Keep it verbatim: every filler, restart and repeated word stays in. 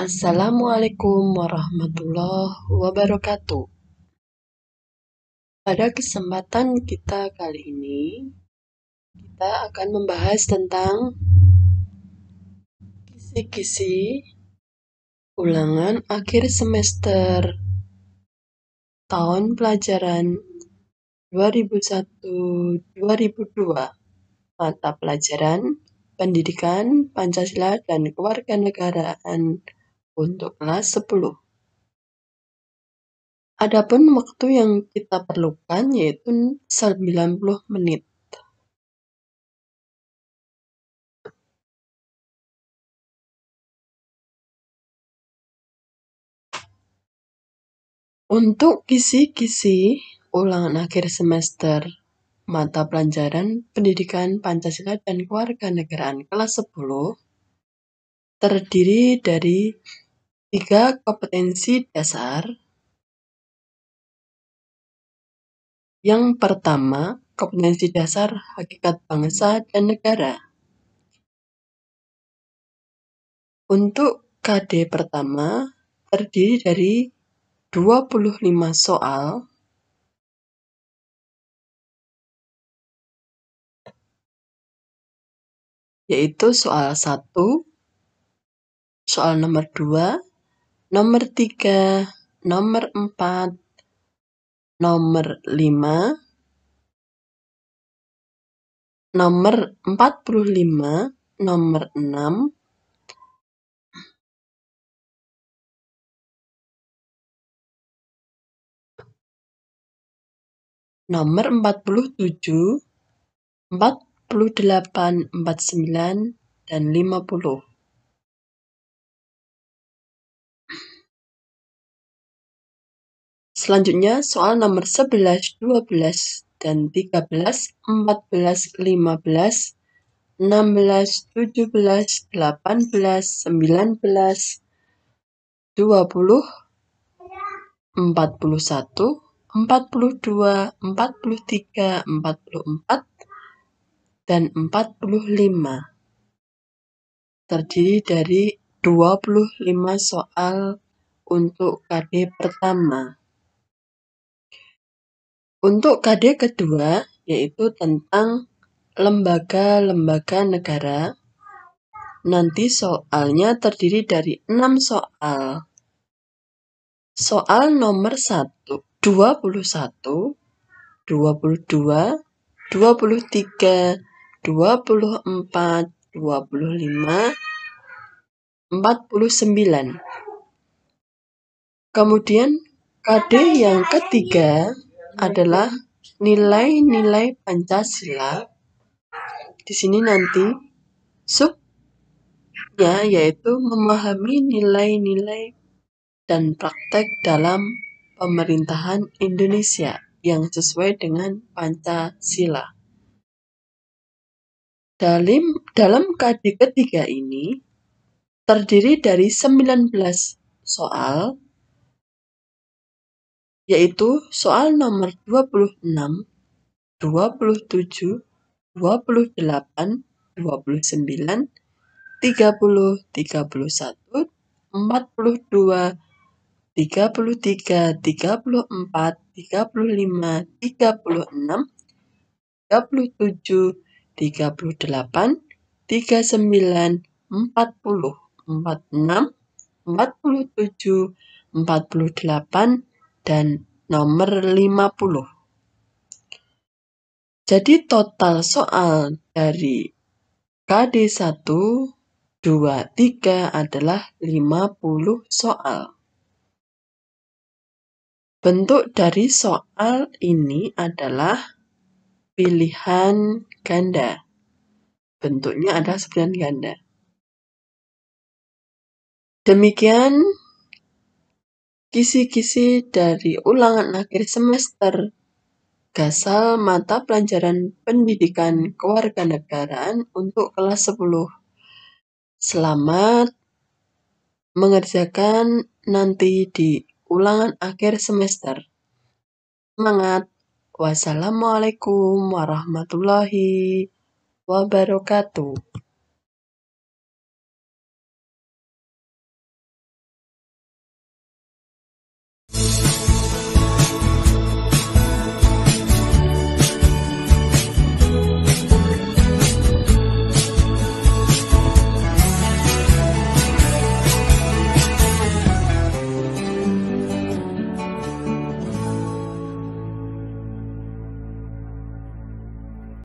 Assalamualaikum warahmatullahi wabarakatuh. Pada kesempatan kita kali ini, kita akan membahas tentang kisi-kisi ulangan akhir semester tahun pelajaran dua ribu satu dua ribu dua, mata pelajaran Pendidikan Pancasila dan Kewarganegaraan untuk kelas sepuluh. Adapun waktu yang kita perlukan yaitu sembilan puluh menit. Untuk kisi-kisi ulangan akhir semester mata pelajaran Pendidikan Pancasila dan Kewarganegaraan kelas sepuluh terdiri dari tiga kompetensi dasar. Yang pertama, kompetensi dasar hakikat bangsa dan negara. Untuk K D pertama terdiri dari dua puluh lima soal yaitu soal satu, soal nomor dua, nomor tiga, nomor empat, nomor lima, nomor empat puluh lima, nomor enam, nomor empat puluh tujuh, empat puluh delapan, empat puluh sembilan, dan lima puluh. Selanjutnya soal nomor sebelas, dua belas, dan tiga belas, empat belas, lima belas, enam belas, tujuh belas, delapan belas, sembilan belas, dua puluh, empat puluh satu, empat puluh dua, empat puluh tiga, empat puluh empat, dan empat puluh lima. Terdiri dari dua puluh lima soal untuk K D pertama. Untuk K D kedua, yaitu tentang lembaga-lembaga negara, nanti soalnya terdiri dari enam soal. Soal nomor satu, dua puluh satu, dua puluh dua, dua puluh tiga, dua puluh empat, dua puluh lima, empat puluh sembilan. Kemudian K D yang ketiga adalah nilai-nilai Pancasila. Di sini nanti subnya yaitu memahami nilai-nilai dan praktek dalam pemerintahan Indonesia yang sesuai dengan Pancasila. Dalam, dalam K D ketiga ini terdiri dari sembilan belas soal, yaitu soal nomor dua puluh enam, dua puluh tujuh, dua puluh delapan, dua puluh sembilan, tiga puluh, tiga puluh satu, empat puluh dua, tiga puluh tiga, tiga puluh empat, tiga puluh lima, tiga puluh enam, tiga puluh tujuh, tiga puluh delapan, tiga puluh sembilan, empat puluh, empat puluh enam, empat puluh tujuh, empat puluh delapan, dan nomor lima puluh. Jadi total soal dari K D satu, dua, tiga adalah lima puluh soal. Bentuk dari soal ini adalah pilihan ganda. Bentuknya adalah pilihan ganda. Demikian kisi-kisi dari ulangan akhir semester Gasal mata pelajaran Pendidikan Kewarganegaraan untuk kelas sepuluh. Selamat mengerjakan nanti di ulangan akhir semester. Semangat. Wassalamualaikum warahmatullahi wabarakatuh.